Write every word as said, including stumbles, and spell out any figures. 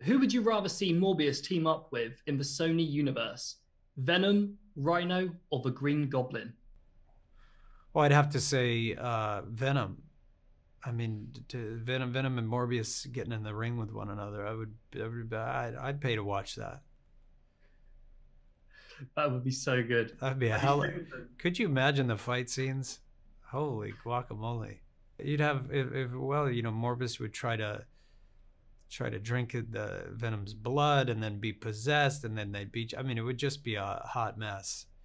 Who would you rather see Morbius team up with in the Sony universe? Venom, Rhino, or the Green Goblin? Well, I'd have to say uh, Venom. I mean, to Venom, Venom and Morbius getting in the ring with one another. I would, I would I'd, I'd pay to watch that. That would be so good. That'd be a That'd be hell. so Of, good. could you imagine the fight scenes? Holy guacamole! You'd have if, if well, you know, Morbius would try to try to drink the Venom's blood and then be possessed, and then they'd beat. I mean, it would just be a hot mess.